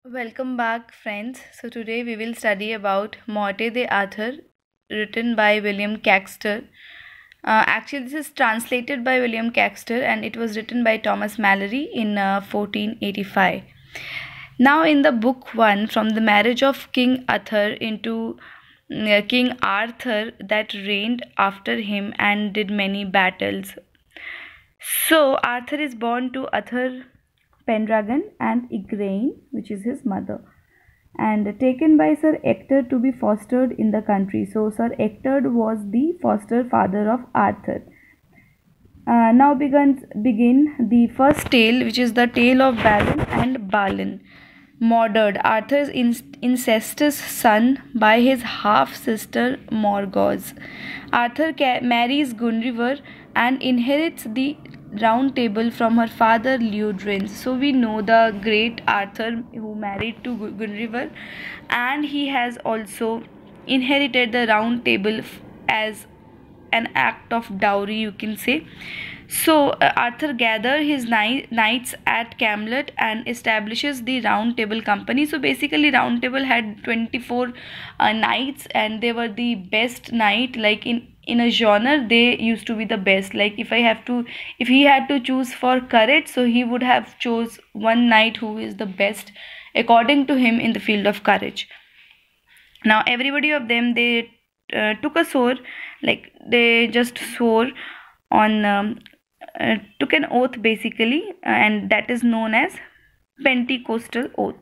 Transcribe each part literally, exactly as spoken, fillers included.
Welcome back, friends. So, today we will study about Morte d'Arthur, written by William Caxter. Uh, actually, this is translated by William Caxter and it was written by Thomas Malory in uh, fourteen eighty-five. Now, in the book one, from the marriage of King Arthur into uh, King Arthur that reigned after him and did many battles. So, Arthur is born to Arthur Pendragon and Igraine, which is his mother, and taken by Sir Ector to be fostered in the country. So Sir Ector was the foster father of Arthur. Uh, now begins begin the first tale, which is the tale of Balin and Balin. Mordred, Arthur's incestuous son by his half sister Morgause. Arthur marries Guinevere and inherits the Round Table from her father Leodrains. So we know the great Arthur who married to Guinevere, and he has also inherited the Round Table as an act of dowry, you can say. So uh, Arthur gathered his knights at Camelot and establishes the Round Table Company. So basically Round Table had twenty-four uh, knights, and they were the best knight, like in in a genre they used to be the best. Like if I have to if he had to choose for courage, so he would have chose one knight who is the best according to him in the field of courage. Now everybody of them, they uh, took a sword, like they just swore on um, uh, took an oath basically, uh, and that is known as Pentecostal oath.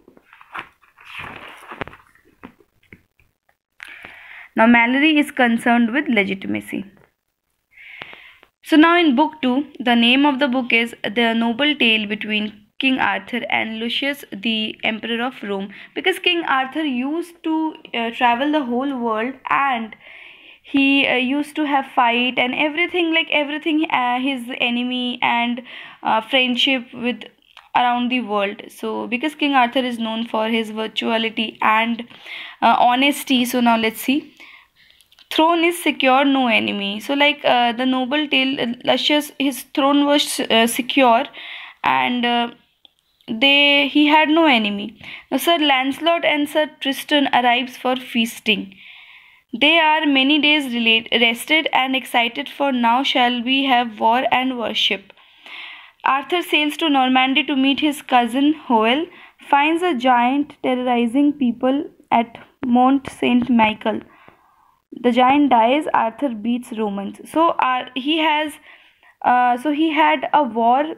Now Malory is concerned with legitimacy. So now in book two, the name of the book is The Noble Tale Between King Arthur and Lucius, the Emperor of Rome, because King Arthur used to uh, travel the whole world, and he uh, used to have fight and everything, like everything, uh, his enemy and uh, friendship with around the world. So because King Arthur is known for his virtuality and uh, honesty, so now let's see. Throne is secure, no enemy. So like uh, the noble tale, uh, Lucius, his throne was uh, secure, and uh, they he had no enemy. Now Sir Lancelot and Sir Tristan arrives for feasting. They are many days relate, rested and excited, for now shall we have war and worship. Arthur sails to Normandy to meet his cousin Hoel, finds a giant terrorizing people at Mont Saint Michel. The giant dies. Arthur beats Romans. So uh, he has uh, so he had a war,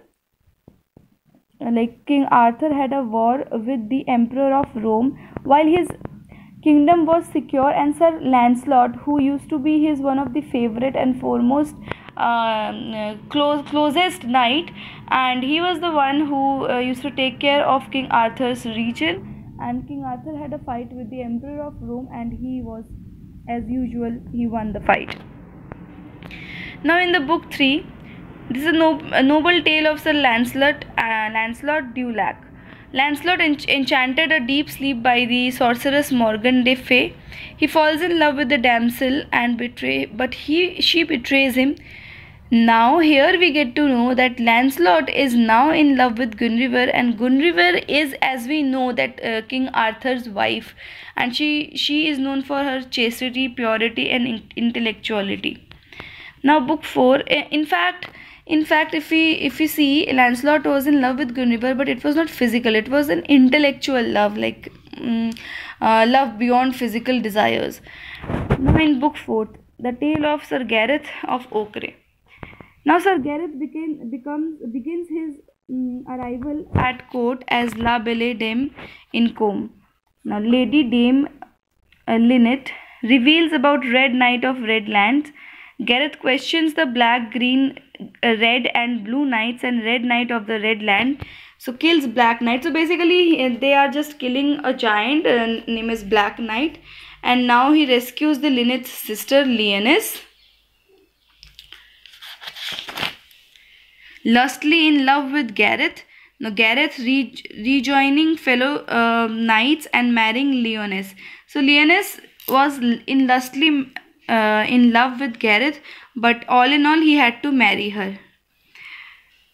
like King Arthur had a war with the Emperor of Rome while his kingdom was secure, and Sir Lancelot, who used to be his one of the favorite and foremost uh, close closest knight, and he was the one who uh, used to take care of King Arthur's region, and King Arthur had a fight with the Emperor of Rome, and he was, as usual, he won the fight. Now in the book three, this is a, no, a noble tale of Sir Lancelot, uh, Lancelot du Lac. Lancelot ench enchanted a deep sleep by the sorceress Morgan le Fay. He falls in love with the damsel and betray, but he she betrays him. Now here we get to know that Lancelot is now in love with Guinevere, and Guinevere is, as we know, that uh, King Arthur's wife, and she she is known for her chastity, purity and in intellectuality. Now book four, in fact in fact if we if we see, Lancelot was in love with Guinevere, but it was not physical, it was an intellectual love, like um, uh, love beyond physical desires. Now in book fourth, the tale of Sir Gareth of Ochre. Now Sir Gareth became, becomes, begins his um, arrival at court as La Belle Dame in Combe. Now Lady Dame uh, Lynette reveals about Red Knight of Redlands. Gareth questions the black, green, uh, red and blue knights and Red Knight of the Redland. So kills Black Knight. So basically they are just killing a giant, uh, name is Black Knight, and now he rescues the Lynette's sister Lyonesse. Lustily in love with Gareth. Now Gareth re rejoining fellow uh, knights and marrying Lyonesse. So Lyonesse was in lustily uh, in love with Gareth, but all in all he had to marry her.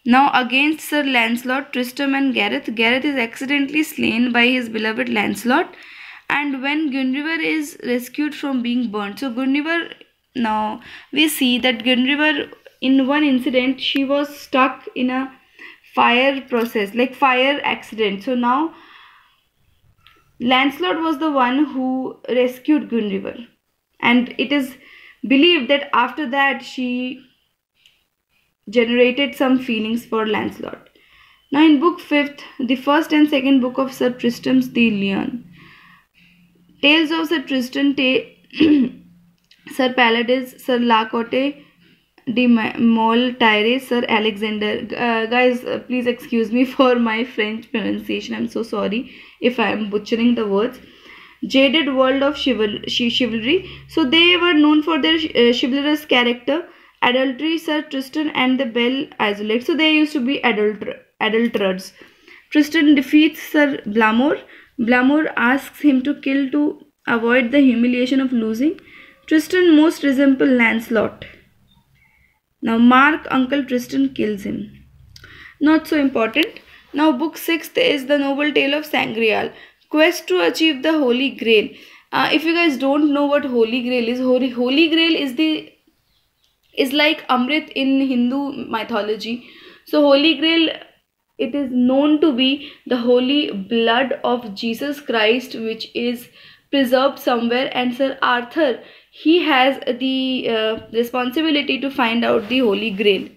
Now against Sir Lancelot, Tristram and Gareth, Gareth is accidentally slain by his beloved Lancelot, and when Guinevere is rescued from being burnt. So Guinevere, now we see that Guinevere, in one incident, she was stuck in a fire process, like fire accident. So now Lancelot was the one who rescued Guinevere, and it is believed that after that she generated some feelings for Lancelot. Now in book fifth, the first and second book of Sir Tristram's the Lyon. Tales of Sir Tristan, Sir Palodes, Sir Lacote de Mol Tyre, Sir Alexander. Uh, guys, uh, please excuse me for my French pronunciation. I'm so sorry if I am butchering the words. Jaded world of chival chivalry. So they were known for their uh, chivalrous character. Adultery, Sir Tristan and the Belle Isolate. So they used to be adulter adulterers. Tristan defeats Sir Blamor. Blamor asks him to kill to avoid the humiliation of losing. Tristan most resembles Lancelot. Now Mark, Uncle Tristan kills him. Not so important. Now book sixth is the noble tale of Sangreal. Quest to achieve the Holy Grail. Uh, if you guys don't know what Holy Grail is, Holy, Holy Grail is the is like Amrit in Hindu mythology. So Holy Grail, it is known to be the holy blood of Jesus Christ, which is preserved somewhere, and Sir Arthur, he has the uh, responsibility to find out the Holy Grail.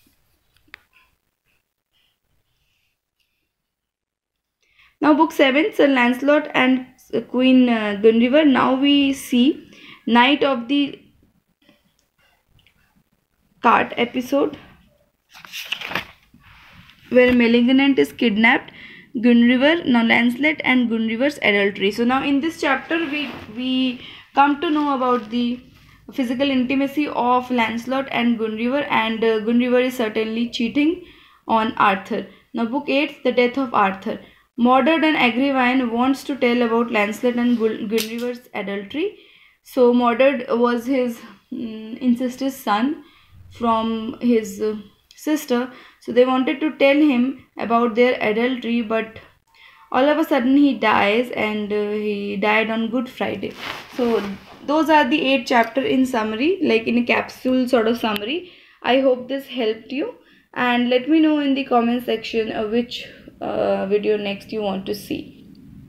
Now book seven, Sir Lancelot and Queen uh, Guinevere. Now we see Night of the Cart episode, where Malignant is kidnapped, Guinevere, now Lancelot and Guinevere's adultery. So now in this chapter we we come to know about the physical intimacy of Lancelot and Guinevere, and uh, Guinevere is certainly cheating on Arthur. Now book eight, the death of Arthur. Mordred and Agravain wants to tell about Lancelot and Guinevere's adultery. So Mordred was his um, incestuous son from his uh, sister, so they wanted to tell him about their adultery, but all of a sudden he dies, and uh, he died on Good Friday. So those are the eight chapters in summary, like in a capsule sort of summary. I hope this helped you, and let me know in the comment section uh, which uh, video next you want to see.